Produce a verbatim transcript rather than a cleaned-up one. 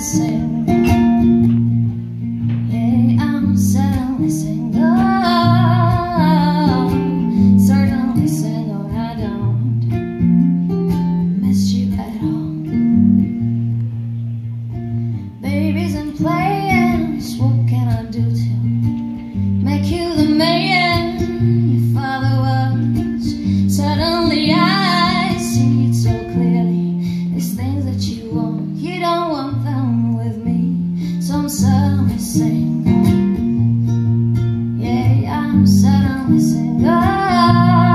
single. Yeah, I'm suddenly single. Certainly single. I don't miss you at all. Babies and players, what can I do to make you the man your father was? Suddenly I see it so clearly. These things that you want, you don't want them with me. So I'm suddenly single. Yeah, I'm suddenly single.